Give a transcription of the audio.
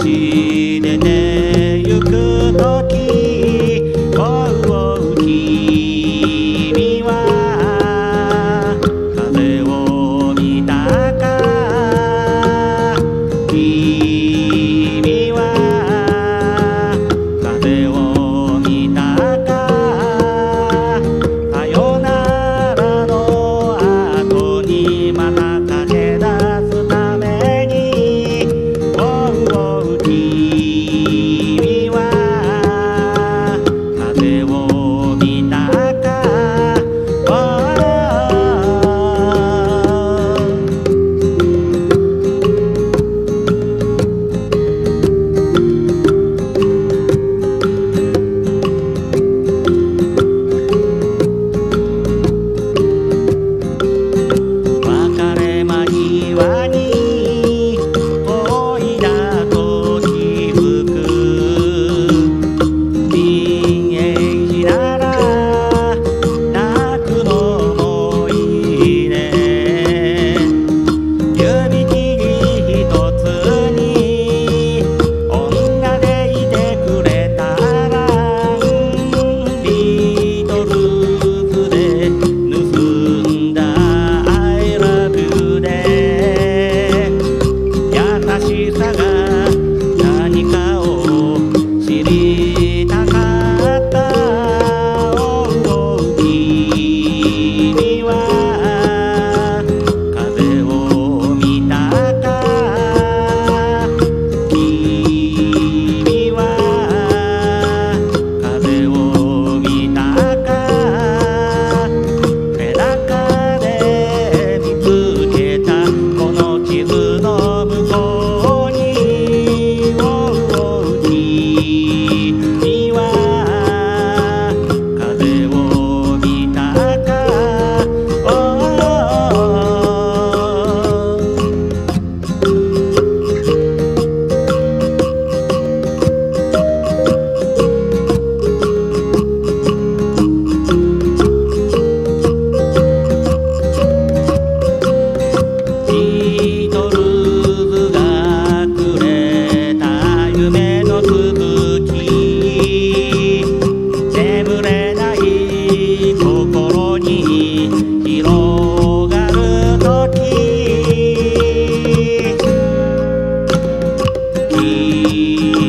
ち出てゆくとき、君は風を見たか。君は風を見たか。さよならの後にまた駆け出すために、君は風を見たか。別れ間際に恋だと起伏、イメージなら泣くのもいいね。指切り一つに女でいてくれたら、ビートルズで盗んだ I love you で優しさが何かを知りたかった。君は風を見たか。君は風を見たか。背中で見つけたこの傷の向こうに、君は風を見たか。ビートルズがくれた夢の続き、眠れない心に広がるとき、君